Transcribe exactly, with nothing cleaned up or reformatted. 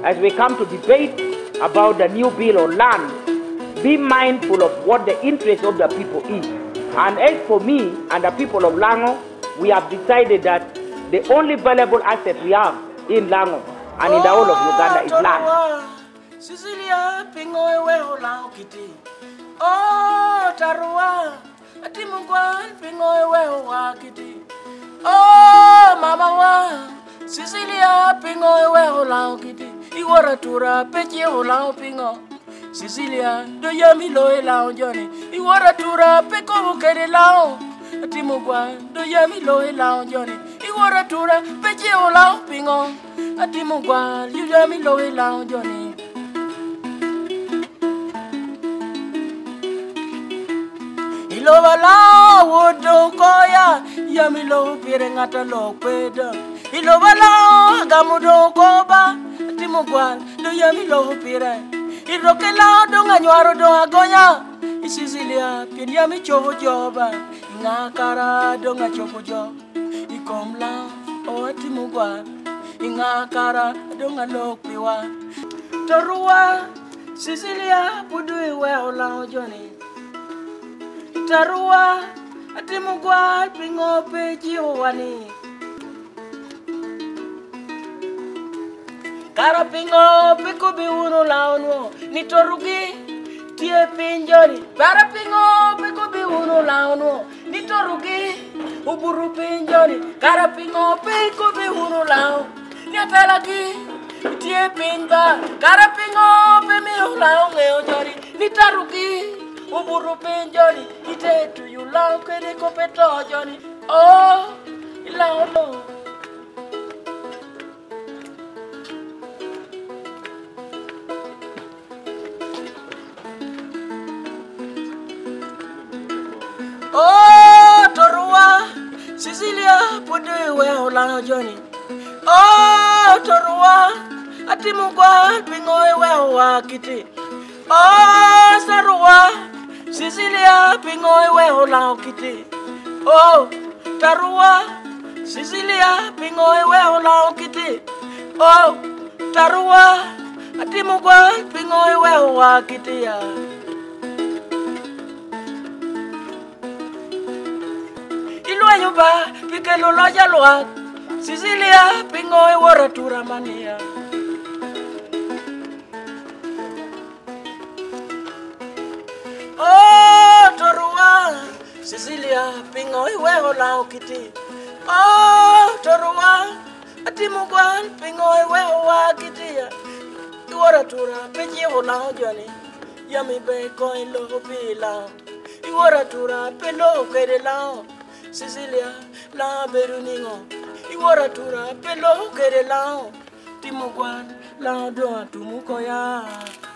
as we come to debate about the new bill on land, be mindful of what the interest of the people is. And as for me and the people of Lango, we have decided that the only valuable asset we have in Lango and in the whole of Uganda is land. Sicilia pingoe weho lao kiti. Oh, Tarua, Atimugwan pingoe weho wa kiti. Oh, Mama wa, Sicilia pingoe weho lao kiti. Iwara tura pechi ho lao pingo. Sicilia do yami loe lao Johnny. Iwara tura peko bukere lao. Atimugwan do yami loe lao Johnny. Iwara tura pechi ho lao pingo. Atimugwan do yami loe lao Johnny. Iloba la wodo koya yamilo pirengata lo peda. Iloba la gamudo koba timugwan do yamilo pire. Iroke la do nganyaro do agonya. Isisilia pin yami chobo joba. Ngakara do ngachobo job. Ikomla o timugwan. Ngakara do ngalok piwa. Tarua Sicilia pudu we ola Johnny. Tarua atimugwa pingo peji wani. Kara pingo piku biunu launu nitorugi tie pinjori. Kara pingo piku biunu launu nitorugi uburu pinjori. Kara pingo piku biunu lau niatalagi tie pinba. Kara pingo pimi lau ngeojori nitarugi uburu pinjori. Ite tu you lau kere kopeto Johnny. Oh, ilau lo. Oh, Tarua Sicilia pudu we hola Johnny. Oh, Tarua atimugwa pingoe we wa kiti. Oh, Tarua Sicilia pingoe we hola kiti. Oh, Tarua Sicilia pingoe we hola kiti. Oh, Tarua atimugwa pingoe we wa kiti ya. Iluayuba pikelo loja loa Sicilia pingoe wora turamania. Oh, Tarua Sicilia pingoe we hola kiti. Oh, Tarua atimugwan pingoe we wa kiti ya. Iwara tura peji hola Johnny. Yami be coin lo pila. Iwara tura pelo kere lao. Sicilia la beruningo. Iwara tura pelo kere lao. Timugwan la do atumuko ya.